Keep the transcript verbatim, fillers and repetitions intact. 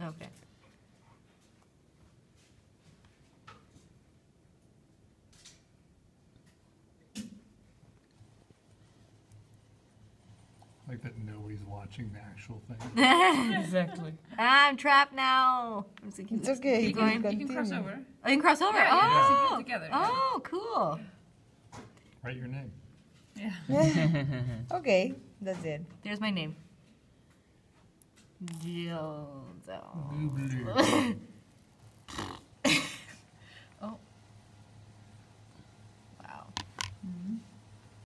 Okay. Like that nobody's watching the actual thing. Exactly. I'm trapped now. I'm thinking, It's okay. keep You can, going. You can cross over. Oh, you can cross over? Yeah, yeah, oh. yeah. Together. Oh, cool. Write your name. Yeah. Okay, that's it. There's my name. Dildo. Blue, blue.